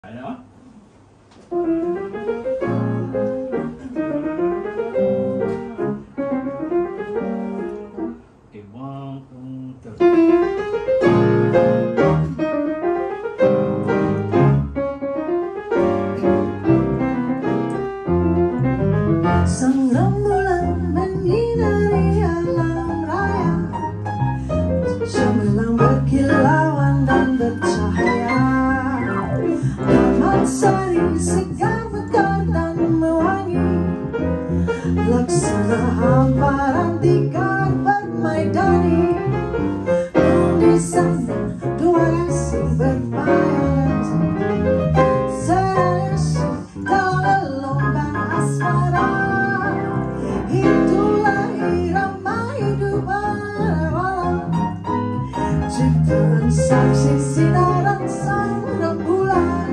Đó. Iwan untuk sang rembulan menyinari alam raya, cemerlang berkilauan dan bercahaya. Taman sari segar mekar dan mewangi, laksana hamparan tikar bermaidani. Di sana dua kasih berpayaran, serius dalam gelombang asmara. Itulah irama hidup malam, ciptaan saksi sinaran sang rembulan.